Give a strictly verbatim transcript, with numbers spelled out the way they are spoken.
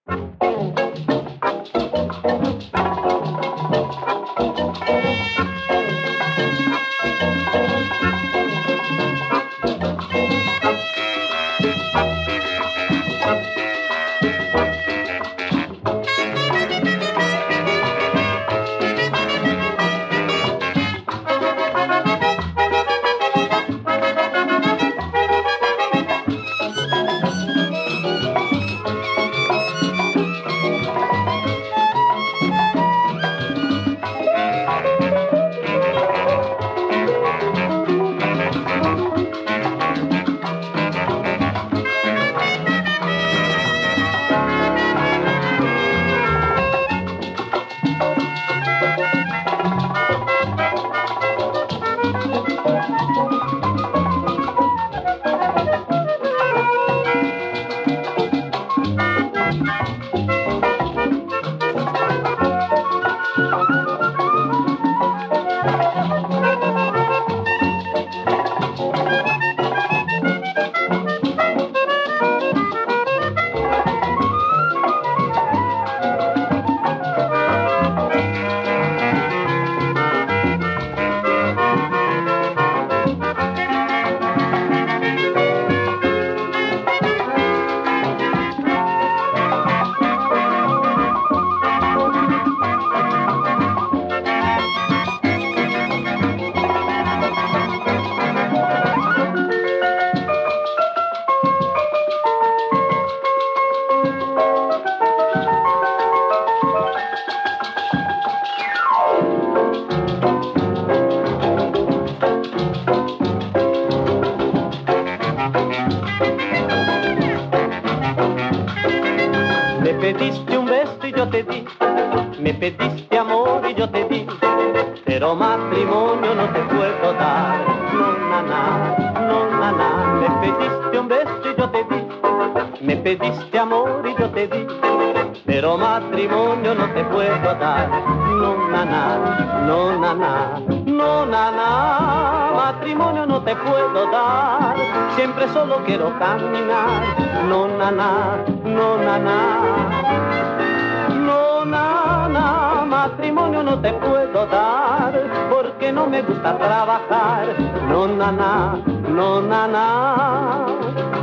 Me pediste un beso y yo te di, me pediste amor y yo te di, pero matrimonio no te puedo dar. No, naná, no, naná. Me pediste un beso y yo te di, me pediste amor y yo te di, pero matrimonio no te puedo dar. No, naná, no, naná, no, naná. Matrimonio no te puedo dar, siempre solo quiero caminar. No, naná, no, naná, no, naná. Matrimonio no te puedo dar, porque no me gusta trabajar. No, naná, no, naná.